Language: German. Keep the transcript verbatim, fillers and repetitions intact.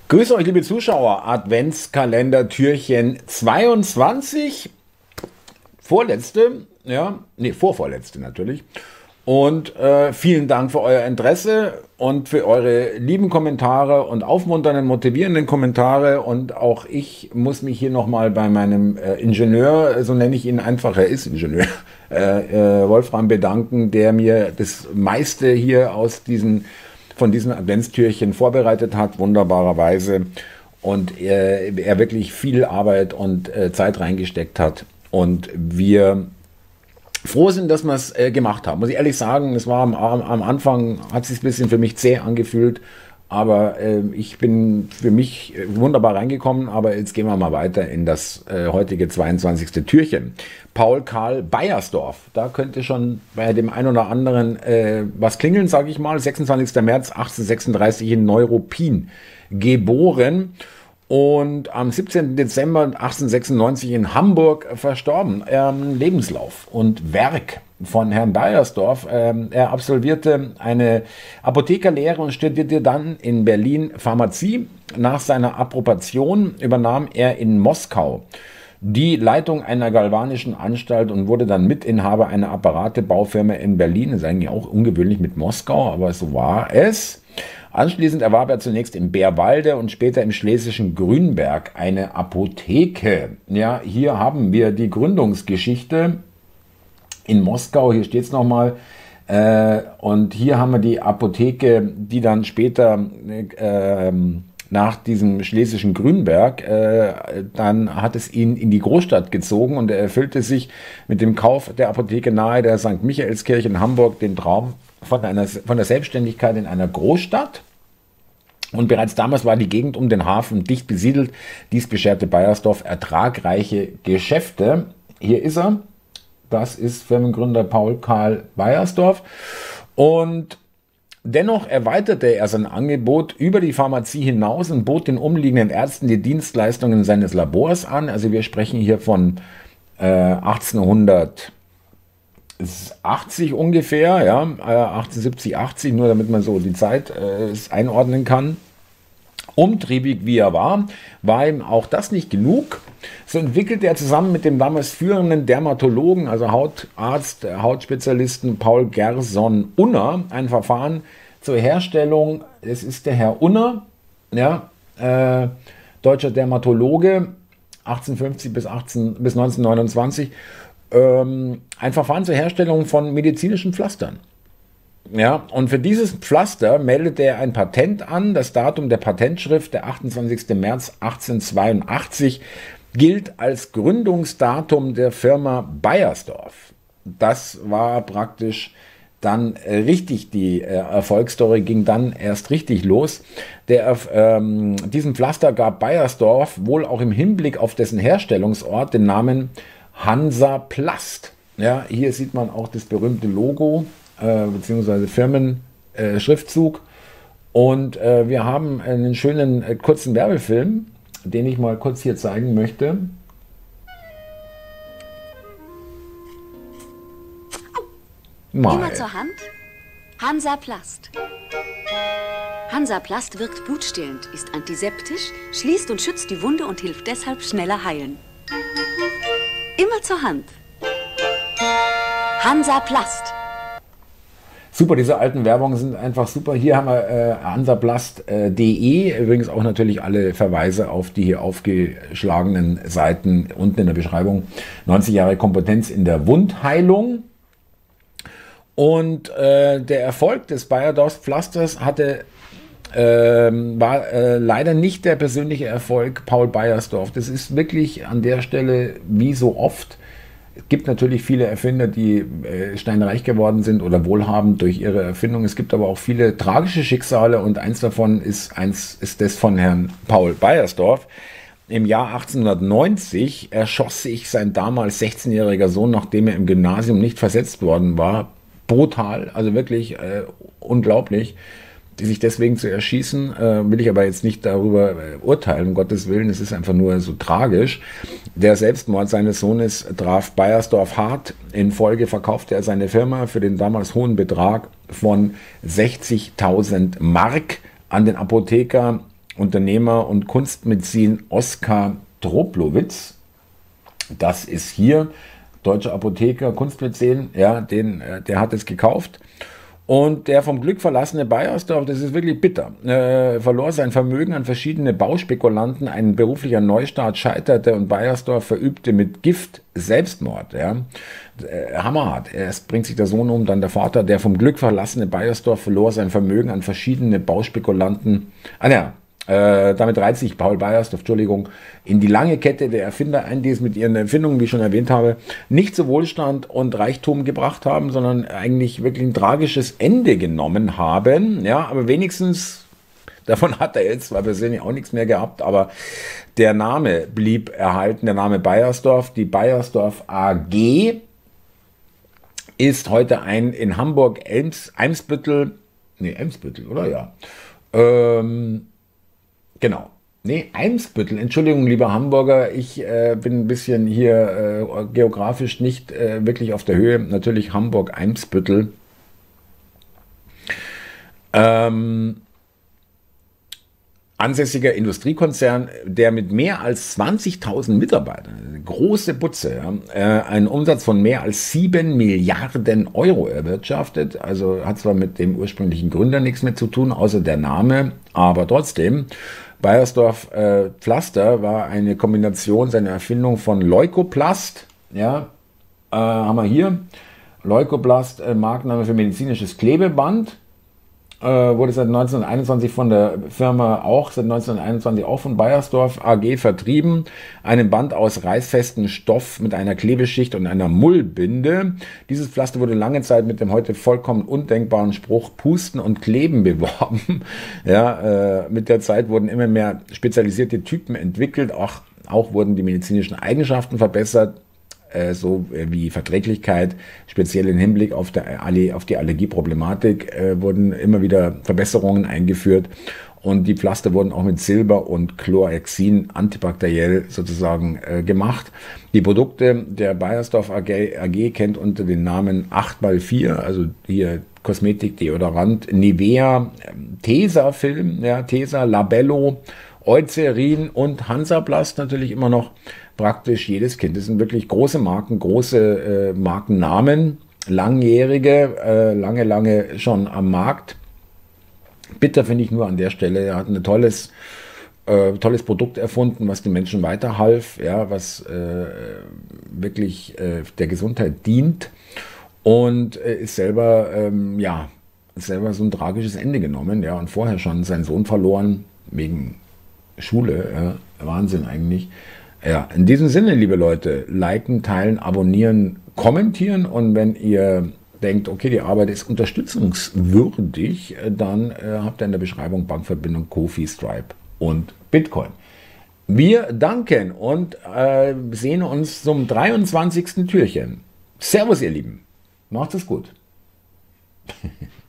Grüße euch, liebe Zuschauer, Adventskalender Türchen zweiundzwanzig, vorletzte, ja, nee, vorvorletzte natürlich. Und äh, vielen Dank für euer Interesse und für eure lieben Kommentare und aufmunternden, motivierenden Kommentare. Und auch ich muss mich hier nochmal bei meinem äh, Ingenieur, so nenne ich ihn einfach, er ist Ingenieur, äh, äh, Wolfram bedanken, der mir das meiste hier aus diesen von diesen Adventstürchen vorbereitet hat, wunderbarerweise. Und er, er wirklich viel Arbeit und äh, Zeit reingesteckt hat. Und wir froh sind, dass wir es äh, gemacht haben. Muss ich ehrlich sagen, es war am, am Anfang, hat es sich ein bisschen für mich zäh angefühlt, aber äh, ich bin für mich wunderbar reingekommen. Aber jetzt gehen wir mal weiter in das äh, heutige zweiundzwanzigste Türchen. Paul Karl Beiersdorf, da könnte schon bei dem einen oder anderen äh, was klingeln, sage ich mal. sechsundzwanzigster März achtzehnhundertsechsunddreißig in Neuruppin geboren. Und am siebzehnten Dezember achtzehnhundertsechsundneunzig in Hamburg verstorben. Ähm, Lebenslauf und Werk von Herrn Beiersdorf. Ähm, er absolvierte eine Apothekerlehre und studierte dann in Berlin Pharmazie. Nach seiner Approbation übernahm er in Moskau die Leitung einer galvanischen Anstalt und wurde dann Mitinhaber einer Apparatebaufirma in Berlin. Das ist eigentlich auch ungewöhnlich mit Moskau, aber so war es. Anschließend erwarb er zunächst in Bärwalde und später im schlesischen Grünberg eine Apotheke. Ja, hier haben wir die Gründungsgeschichte in Moskau. Hier steht es nochmal. Äh, und hier haben wir die Apotheke, die dann später äh, nach diesem schlesischen Grünberg, äh, dann hat es ihn in die Großstadt gezogen und er erfüllte sich mit dem Kauf der Apotheke nahe der Sankt Michaelskirche in Hamburg den Traum von, einer, von der Selbstständigkeit in einer Großstadt. Und bereits damals war die Gegend um den Hafen dicht besiedelt. Dies bescherte Beiersdorf ertragreiche Geschäfte. Hier ist er. Das ist Firmengründer Paul Karl Beiersdorf. Und dennoch erweiterte er sein Angebot über die Pharmazie hinaus und bot den umliegenden Ärzten die Dienstleistungen seines Labors an. Also wir sprechen hier von äh, achtzehnhundertachtzig ungefähr, ja, achtzehnhundertsiebzig, achtzig, nur damit man so die Zeit äh, einordnen kann. Umtriebig wie er war, war ihm auch das nicht genug. So entwickelte er zusammen mit dem damals führenden Dermatologen, also Hautarzt, Hautspezialisten Paul Gerson Unner, ein Verfahren zur Herstellung, es ist der Herr Unner, ja, äh, deutscher Dermatologe, achtzehnhundertfünfzig bis, achtzehn, bis neunzehnhundertneunundzwanzig, ähm, ein Verfahren zur Herstellung von medizinischen Pflastern. Ja, und für dieses Pflaster meldete er ein Patent an. Das Datum der Patentschrift, der achtundzwanzigster März achtzehnhundertzweiundachtzig, gilt als Gründungsdatum der Firma Beiersdorf. Das war praktisch dann äh, richtig, die äh, Erfolgsstory ging dann erst richtig los. Der, ähm, diesem Pflaster gab Beiersdorf wohl auch im Hinblick auf dessen Herstellungsort den Namen Hansaplast. Ja, hier sieht man auch das berühmte Logo äh, beziehungsweise Firmenschriftzug. Äh, und äh, wir haben einen schönen äh, kurzen Werbefilm, den ich mal kurz hier zeigen möchte. Mal. Immer zur Hand. Hansaplast. Hansaplast wirkt blutstillend, ist antiseptisch, schließt und schützt die Wunde und hilft deshalb schneller heilen. Immer zur Hand. Hansaplast. Super, diese alten Werbungen sind einfach super. Hier haben wir äh, hansaplast punkt de, übrigens auch natürlich alle Verweise auf die hier aufgeschlagenen Seiten unten in der Beschreibung. neunzig Jahre Kompetenz in der Wundheilung. Und äh, der Erfolg des Beiersdorf Pflasters hatte, äh, war äh, leider nicht der persönliche Erfolg Paul Beiersdorf. Das ist wirklich an der Stelle wie so oft. Es gibt natürlich viele Erfinder, die äh, steinreich geworden sind oder wohlhabend durch ihre Erfindung. Es gibt aber auch viele tragische Schicksale und eins davon ist, eins, ist das von Herrn Paul Beiersdorf. Im Jahr achtzehnhundertneunzig erschoss sich sein damals sechzehnjähriger Sohn, nachdem er im Gymnasium nicht versetzt worden war. Brutal, also wirklich äh, unglaublich, die sich deswegen zu erschießen, äh, will ich aber jetzt nicht darüber äh, urteilen, um Gottes Willen, es ist einfach nur so tragisch. Der Selbstmord seines Sohnes traf Beiersdorf hart. In Folge verkaufte er seine Firma für den damals hohen Betrag von sechzigtausend Mark an den Apotheker Unternehmer und Kunstmäzen Oskar Droplowitz. Das ist hier deutscher Apotheker, Kunstmäzen, ja, den, der hat es gekauft. Und der vom Glück verlassene Beiersdorf, das ist wirklich bitter, äh, verlor sein Vermögen an verschiedene Bauspekulanten, ein beruflicher Neustart scheiterte und Beiersdorf verübte mit Gift Selbstmord. Ja. Äh, hammerhart. Erst bringt sich der Sohn um, dann der Vater. Der vom Glück verlassene Beiersdorf verlor sein Vermögen an verschiedene Bauspekulanten. Ah ja, Äh, damit reiht sich Paul Beiersdorf, Entschuldigung, in die lange Kette der Erfinder ein, die es mit ihren Erfindungen, wie ich schon erwähnt habe, nicht zu Wohlstand und Reichtum gebracht haben, sondern eigentlich wirklich ein tragisches Ende genommen haben. Ja, aber wenigstens, davon hat er jetzt zwar persönlich auch nichts mehr gehabt, aber der Name blieb erhalten, der Name Beiersdorf. Die Beiersdorf A G ist heute ein in Hamburg Elms, Eimsbüttel, nee, Eimsbüttel, oder ja, ähm, Genau. Nee, Eimsbüttel. Entschuldigung, lieber Hamburger, ich äh, bin ein bisschen hier äh, geografisch nicht äh, wirklich auf der Höhe. Natürlich Hamburg-Eimsbüttel. Ähm, ansässiger Industriekonzern, der mit mehr als zwanzigtausend Mitarbeitern, eine große Butze, ja, äh, einen Umsatz von mehr als sieben Milliarden Euro erwirtschaftet. Also hat zwar mit dem ursprünglichen Gründer nichts mehr zu tun, außer der Name, aber trotzdem. Beiersdorf äh, Pflaster war eine Kombination seiner Erfindung von Leukoplast, ja, äh, haben wir hier, Leukoplast, äh, Markenname für medizinisches Klebeband, äh, wurde seit neunzehnhunderteinundzwanzig von der Firma auch, seit neunzehnhunderteinundzwanzig auch von Beiersdorf A G vertrieben, einem Band aus reißfestem Stoff mit einer Klebeschicht und einer Mullbinde. Dieses Pflaster wurde lange Zeit mit dem heute vollkommen undenkbaren Spruch Pusten und Kleben beworben. Ja, äh, mit der Zeit wurden immer mehr spezialisierte Typen entwickelt, auch, auch wurden die medizinischen Eigenschaften verbessert, äh, so wie Verträglichkeit, speziell im Hinblick auf, der, auf die Allergieproblematik, äh, wurden immer wieder Verbesserungen eingeführt. Und die Pflaster wurden auch mit Silber und Chlorhexin antibakteriell sozusagen äh, gemacht. Die Produkte der Beiersdorf A G, A G kennt unter den Namen acht mal vier, also hier Kosmetik, Deodorant, Nivea, Tesafilm, ja, Tesa, Labello, Eucerin und Hansaplast natürlich immer noch praktisch jedes Kind. Das sind wirklich große Marken, große äh, Markennamen, langjährige, äh, lange, lange schon am Markt. Bitter finde ich nur an der Stelle, er hat ein tolles, äh, tolles Produkt erfunden, was den Menschen weiterhalf, ja, was äh, wirklich äh, der Gesundheit dient und äh, ist selber, ähm, ja, selber so ein tragisches Ende genommen, ja, und vorher schon seinen Sohn verloren, wegen Schule, ja, Wahnsinn eigentlich. Ja, in diesem Sinne, liebe Leute, liken, teilen, abonnieren, kommentieren und wenn ihr denkt, okay, die Arbeit ist unterstützungswürdig, dann äh, habt ihr in der Beschreibung Bankverbindung, Ko-fi, Stripe und Bitcoin. Wir danken und äh, sehen uns zum dreiundzwanzigsten Türchen. Servus, ihr Lieben. Macht es gut.